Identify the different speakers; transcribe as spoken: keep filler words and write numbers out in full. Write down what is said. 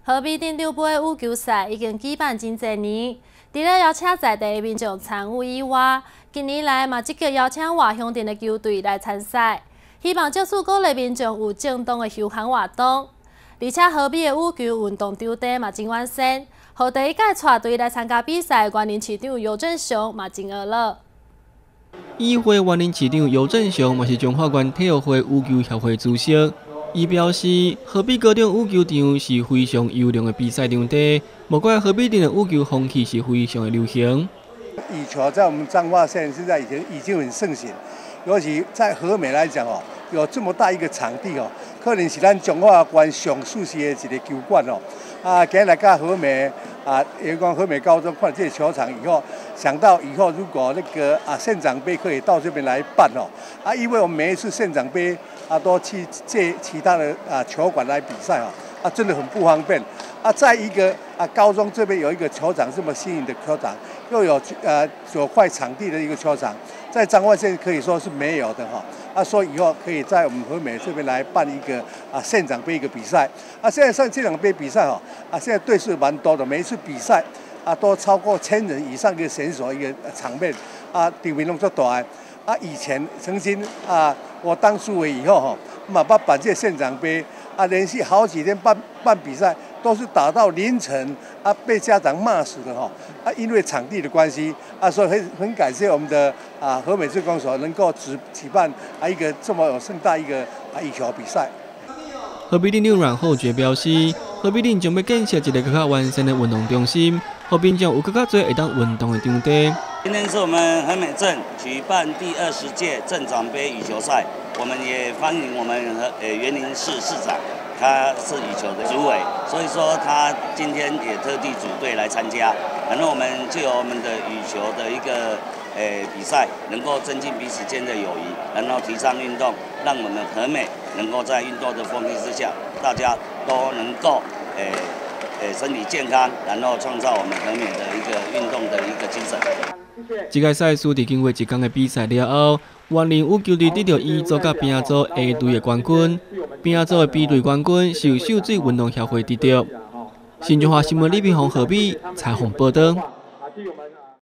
Speaker 1: 河滨顶六杯羽球赛已经举办真侪年，除了邀请在地民众参与以外，近年来嘛积极邀请外乡镇的球队来参赛，希望借此鼓励民众有正当的休闲活动。而且河滨的羽球运动场地嘛真完善，互第一届带队来参加比赛的原林市长尤正雄嘛真娱乐。
Speaker 2: 议会原林市长尤正雄嘛是中华县体育会羽球协会主席。 伊表示，河滨高中羽球场是非常优良的比赛场地，莫怪河滨镇的羽球风气是非常的流行。
Speaker 3: 羽球在我们彰化县现在已经已经很盛行，尤其在和美来讲哦，有这么大一个场地哦，可能是咱中华县上熟悉的一个球馆哦。啊，今日来到和美啊，阳光和美高中看这个球场以后，想到以后如果那个啊县长杯可以到这边来办哦，啊，因为我们每一次县长杯。 啊，都去借其他的啊球馆来比赛啊，啊，真的很不方便。啊，在一个啊高中这边有一个球场这么新颖的球场，又有呃有块场地的一个球场，在彰化县可以说是没有的哈。啊，所以以后可以在我们和美这边来办一个啊县长杯一个比赛。啊，现在上县长杯比赛哈，啊现在队数蛮多的，每一次比赛啊都超过千人以上的选手一个场面，啊，场面弄做大。 啊，以前曾经啊，我当书委以后哈，马把把这县长杯啊，连续好几天办办比赛，都是打到凌晨啊，被家长骂死的哈。啊，因为场地的关系啊，所以很很感谢我们的啊和美志工所能够举举办啊一个这么有盛大一个啊羽球比赛。
Speaker 2: 河滨镇长阮厚觉表示，河滨镇将要建设一个更加完善的运动中心，河滨将有更加多会当运动的场地。
Speaker 4: 今天是我们和美镇举办第二十届镇长杯羽球赛，我们也欢迎我们和呃园林市市长，他是羽球的主委，所以说他今天也特地组队来参加，然后我们就有我们的羽球的一个呃比赛，能够增进彼此间的友谊，然后提倡运动，让我们和美能够在运动的风气之下，大家都能够呃。 呃，身体健康，然后创造我们和美的一个运动的一个精神。
Speaker 2: 这个赛事伫经过一天的比赛了后，园林羽球队得到乙组甲丙组 A 队的冠军，丙组的 B 队冠军是由秀水运动协会得到。新中华新闻李炳宏、何必采访报道。